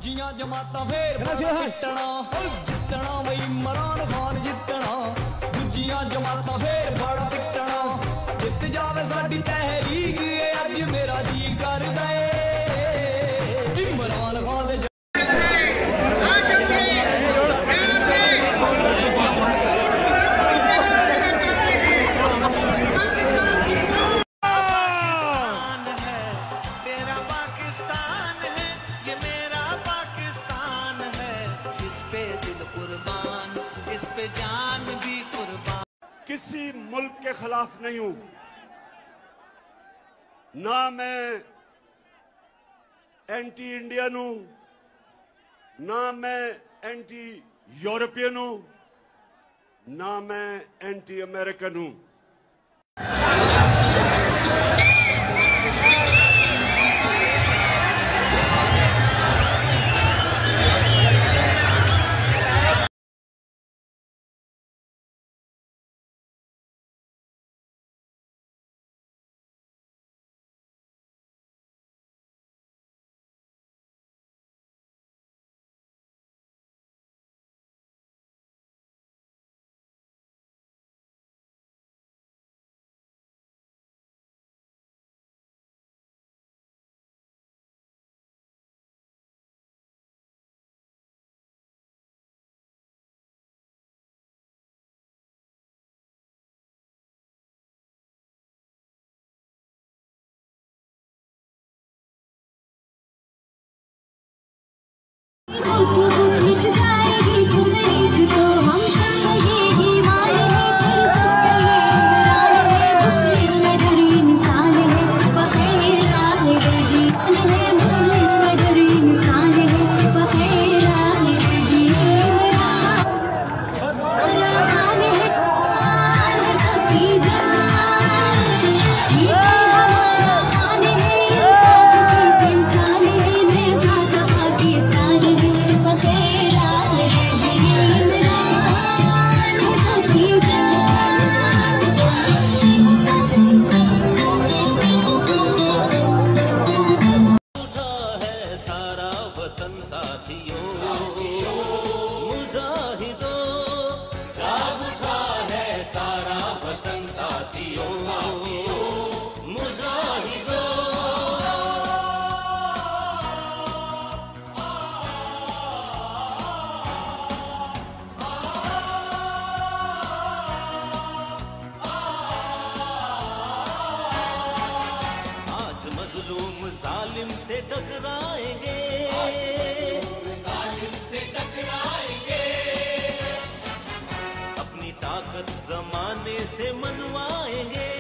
दूजियां जमाता फेर जितना वही इमरान खान जितना दूजियां जमाता फेर बड़ा पिटना जित जावे साडी तहरीक अज मेरा जी कर दे इमरान खान दे किसी मुल्क के खिलाफ नहीं हूं, ना मैं एंटी इंडियन हूं, ना मैं एंटी यूरोपियन हूं, ना मैं एंटी अमेरिकन हूं। जालिम से टकराएंगे, अपनी ताकत जमाने से मनवाएंगे।